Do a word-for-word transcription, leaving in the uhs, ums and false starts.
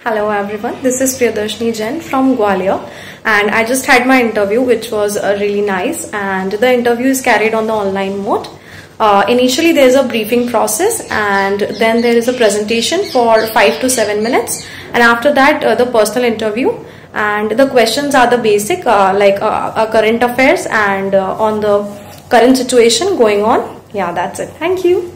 Hello everyone, this is Priyadarshni Jain from Gwalior, and I just had my interview, which was uh, really nice, and the interview is carried on the online mode. Uh, initially there is a briefing process, and then there is a presentation for five to seven minutes, and after that uh, the personal interview, and the questions are the basic uh, like uh, uh, current affairs and uh, on the current situation going on. Yeah, that's it. Thank you.